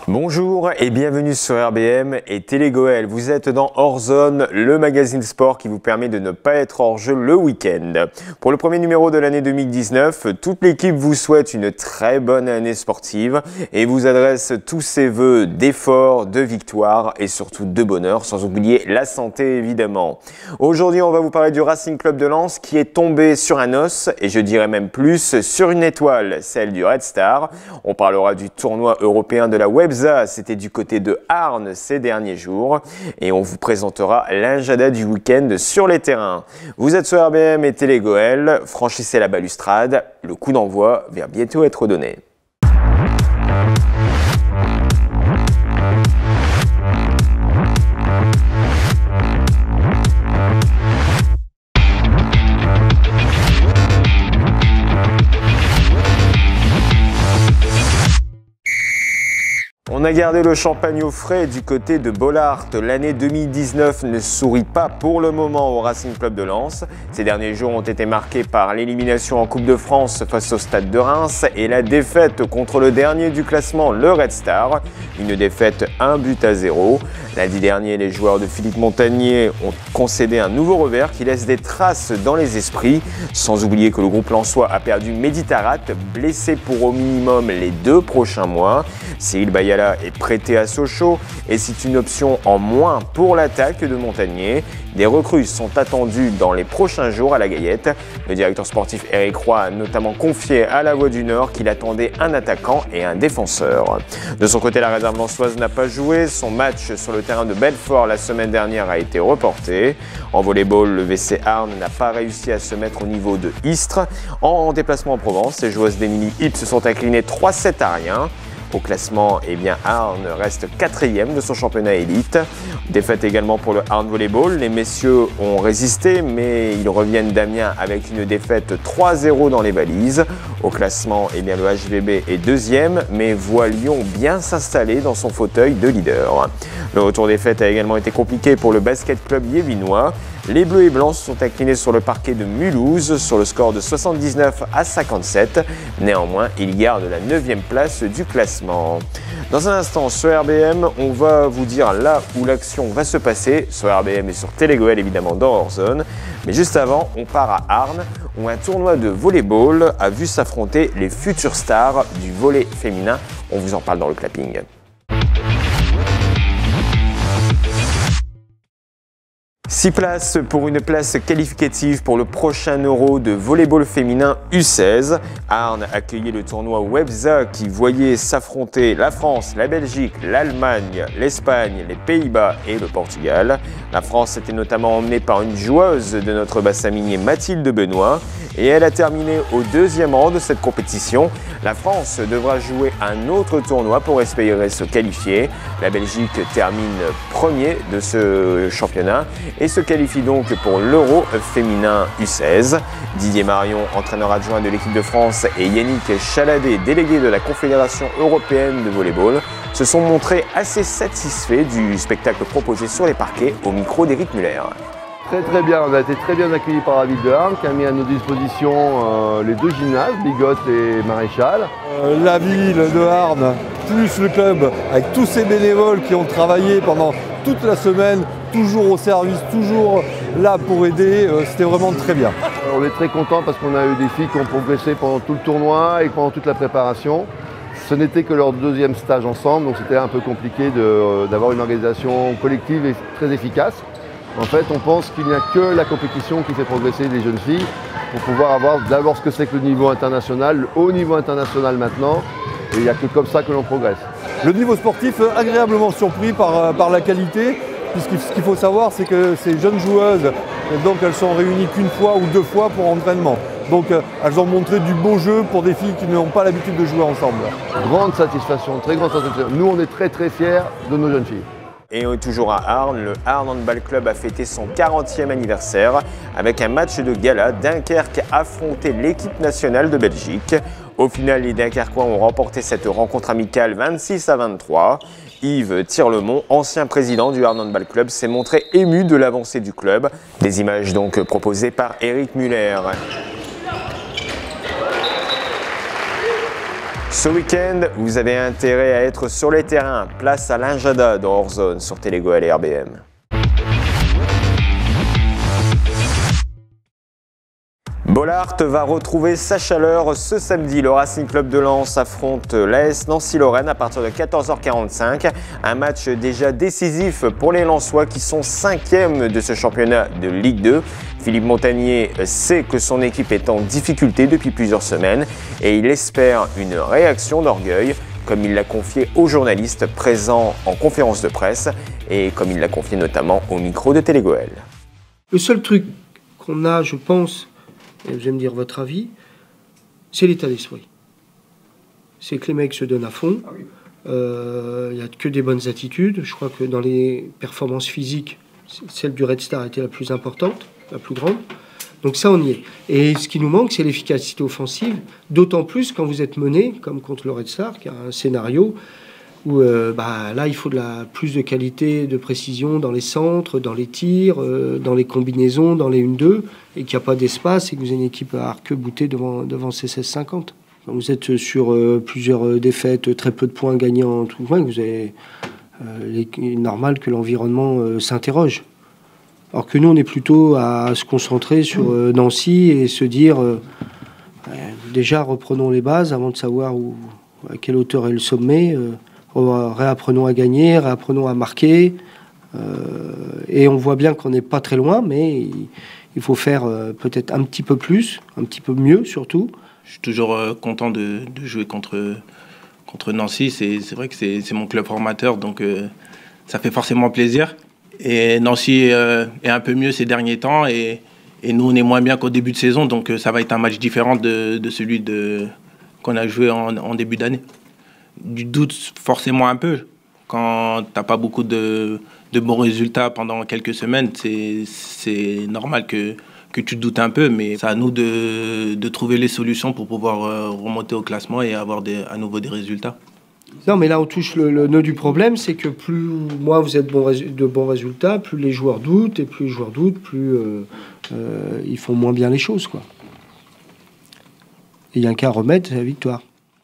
Bonjour et bienvenue sur RBM et Télégoël. Vous êtes dans Hors Zone, le magazine sport qui vous permet de ne pas être hors jeu le week-end. Pour le premier numéro de l'année 2019, toute l'équipe vous souhaite une très bonne année sportive et vous adresse tous ses vœux d'efforts, de victoires et surtout de bonheur, sans oublier la santé évidemment. Aujourd'hui, on va vous parler du Racing Club de Lens qui est tombé sur un os et je dirais même plus sur une étoile, celle du Red Star. On parlera du tournoi européen de la Webza, c'était du côté de Arnes ces derniers jours et on vous présentera l'agenda du week-end sur les terrains. Vous êtes sur RBM et Télégoël, franchissez la balustrade, le coup d'envoi va bientôt être donné. On a gardé le champagne au frais du côté de Bollaert. L'année 2019 ne sourit pas pour le moment au Racing Club de Lens. Ces derniers jours ont été marqués par l'élimination en Coupe de France face au Stade de Reims et la défaite contre le dernier du classement, le Red Star. Une défaite 1-0. Lundi dernier, les joueurs de Philippe Montagnier ont concédé un nouveau revers qui laisse des traces dans les esprits. Sans oublier que le groupe lensois a perdu Mehdi Taarabt, blessé pour au minimum les 2 prochains mois. Cyril Bayala est prêté à Sochaux et c'est une option en moins pour l'attaque de Montagnier. Des recrues sont attendues dans les prochains jours à la Gaillette. Le directeur sportif Eric Roy a notamment confié à La Voix du Nord qu'il attendait un attaquant et un défenseur. De son côté, la réserve lensoise n'a pas joué. Son match sur le terrain de Belfort la semaine dernière a été reporté. En volleyball, le VC Arnes n'a pas réussi à se mettre au niveau de Istres. En déplacement en Provence, les joueuses d'Emilie Hipp se sont inclinées 3-7 à rien. Au classement, Arnes reste 4e de son championnat élite. Défaite également pour le Arnes Volleyball. Les messieurs ont résisté, mais ils reviennent d'Amiens avec une défaite 3-0 dans les valises. Au classement, le HVB est 2e, mais voit Lyon bien s'installer dans son fauteuil de leader. Le retour des fêtes a également été compliqué pour le basket club yévinois. Les Bleus et Blancs se sont inclinés sur le parquet de Mulhouse sur le score de 79-57. Néanmoins, ils gardent la 9e place du classement. Dans un instant, sur RBM, on va vous dire là où l'action va se passer, sur RBM et sur Télégoël évidemment dans Hors Zone. Mais juste avant, on part à Arnes, où un tournoi de volleyball a vu s'affronter les futures stars du volley féminin. On vous en parle dans le clapping. 6 places pour une place qualificative pour le prochain Euro de volleyball féminin U16. Arnes accueillait le tournoi Webza qui voyait s'affronter la France, la Belgique, l'Allemagne, l'Espagne, les Pays-Bas et le Portugal. La France était notamment emmenée par une joueuse de notre bassin minier, Mathilde Benoît, et elle a terminé au 2e rang de cette compétition. La France devra jouer un autre tournoi pour espérer se qualifier. La Belgique termine premier de ce championnat et se qualifie donc pour l'Euro féminin U16. Didier Marion, entraîneur adjoint de l'équipe de France, et Yannick Chaladet, délégué de la Confédération européenne de volleyball, se sont montrés assez satisfaits du spectacle proposé sur les parquets au micro d'Éric Muller. Très bien, on a été très bien accueillis par la ville de Arnes qui a mis à nos dispositions les 2 gymnases, Bigotte et Maréchal. La ville de Arnes, plus le club, avec tous ces bénévoles qui ont travaillé pendant toute la semaine, toujours au service, toujours là pour aider, c'était vraiment très bien. On est très contents parce qu'on a eu des filles qui ont progressé pendant tout le tournoi et pendant toute la préparation. Ce n'était que leur 2e stage ensemble, donc c'était un peu compliqué d'avoir une organisation collective et très efficace. En fait, on pense qu'il n'y a que la compétition qui fait progresser les jeunes filles pour pouvoir avoir d'abord ce que c'est que le niveau international, le haut niveau international maintenant, et il n'y a que comme ça que l'on progresse. Le niveau sportif, agréablement surpris par la qualité, puisque ce qu'il faut savoir, c'est que ces jeunes joueuses, donc elles sont réunies qu'une fois ou 2 fois pour entraînement. Donc elles ont montré du beau jeu pour des filles qui n'ont pas l'habitude de jouer ensemble. Grande satisfaction, très grande satisfaction. Nous, on est très fiers de nos jeunes filles. Et toujours à Arnes, le Arnes Handball Club a fêté son 40e anniversaire avec un match de gala. Dunkerque affrontait l'équipe nationale de Belgique. Au final, les Dunkerquois ont remporté cette rencontre amicale 26-23. Yves Tirlemont, ancien président du Arnes Handball Club, s'est montré ému de l'avancée du club. Des images donc proposées par Eric Muller. Ce week-end, vous avez intérêt à être sur les terrains. Place à l'Injada dans Hors Zone sur Télégoël et RBM. Bollaert va retrouver sa chaleur ce samedi. Le Racing Club de Lens affronte l'AS Nancy-Lorraine à partir de 14h45. Un match déjà décisif pour les Lensois qui sont 5e de ce championnat de Ligue 2. Philippe Montagnier sait que son équipe est en difficulté depuis plusieurs semaines et il espère une réaction d'orgueil, comme il l'a confié aux journalistes présents en conférence de presse et comme il l'a confié notamment au micro de Télégoël. Le seul truc qu'on a, je pense, et vous allez me dire votre avis, c'est l'état d'esprit. C'est que les mecs se donnent à fond. Il n'y a que des bonnes attitudes. Je crois que dans les performances physiques, celle du Red Star était la plus importante, la plus grande. Donc ça, on y est. Et ce qui nous manque, c'est l'efficacité offensive, d'autant plus quand vous êtes mené, comme contre le Red Star, qui a un scénario où là, il faut plus de qualité, de précision dans les centres, dans les tirs, dans les combinaisons, dans les 1-2, et qu'il n'y a pas d'espace et que vous avez une équipe à arc-bouter devant ces 16-50. Vous êtes sur plusieurs défaites, très peu de points gagnés en tout point, vous avez normal que l'environnement s'interroge. Alors que nous, on est plutôt à se concentrer sur Nancy et se dire déjà reprenons les bases avant de savoir à quelle hauteur est le sommet. Réapprenons à gagner, réapprenons à marquer. Et on voit bien qu'on n'est pas très loin, mais il faut faire peut-être un petit peu plus, un petit peu mieux surtout. Je suis toujours content de jouer contre Nancy. C'est vrai que c'est mon club formateur, donc ça fait forcément plaisir. Et Nancy est un peu mieux ces derniers temps et nous, on est moins bien qu'au début de saison, donc ça va être un match différent de celui qu'on a joué en début d'année. Du doute forcément un peu. Quand tu n'as pas beaucoup de bons résultats pendant quelques semaines, c'est normal que tu doutes un peu, mais c'est à nous de trouver les solutions pour pouvoir remonter au classement et avoir à nouveau des résultats. Non, mais là, on touche le nœud du problème, c'est que plus moins vous êtes de bons résultats, plus les joueurs doutent, et plus les joueurs doutent, plus ils font moins bien les choses, quoi. Et il n'y a qu'à remettre, c'est la victoire.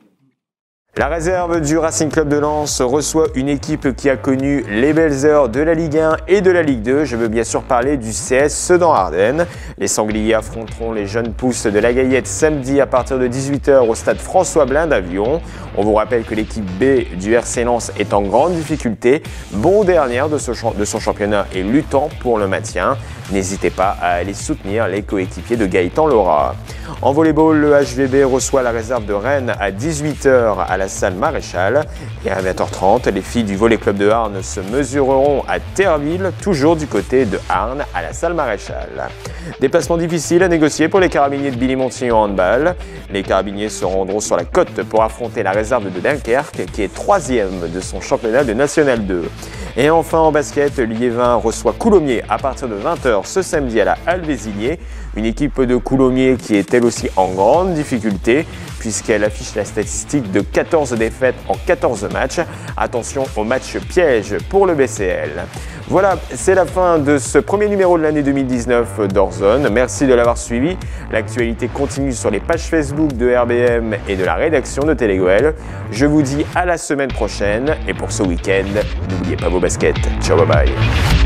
La réserve du Racing Club de Lens reçoit une équipe qui a connu les belles heures de la Ligue 1 et de la Ligue 2. Je veux bien sûr parler du CS Sedan-Ardennes. Les Sangliers affronteront les jeunes pousses de la Gaillette samedi à partir de 18h au stade François Blin d'Avion. On vous rappelle que l'équipe B du RC Lens est en grande difficulté, bon dernière de son championnat et luttant pour le maintien. N'hésitez pas à aller soutenir les coéquipiers de Gaëtan Laura. En volleyball, le HVB reçoit la réserve de Rennes à 18h à la salle Maréchal. Et à 20h30, les filles du Volley Club de Arnes se mesureront à Terreville, toujours du côté de Arnes, à la salle Maréchal. Déplacement difficile à négocier pour les carabiniers de Billy-Montignon en handball. Les carabiniers se rendront sur la côte pour affronter la réserve de Dunkerque, qui est 3e de son championnat de National 2. Et enfin en basket, Liévin reçoit Coulommiers à partir de 20h ce samedi à la Halle Vézinier. Une équipe de Coulommiers qui est elle aussi en grande difficulté puisqu'elle affiche la statistique de 14 défaites en 14 matchs. Attention au match piège pour le BCL. Voilà, c'est la fin de ce premier numéro de l'année 2019 d'Hors Zone. Merci de l'avoir suivi. L'actualité continue sur les pages Facebook de RBM et de la rédaction de Télégoël. Je vous dis à la semaine prochaine et pour ce week-end, n'oubliez pas vos baskets. Ciao, bye bye.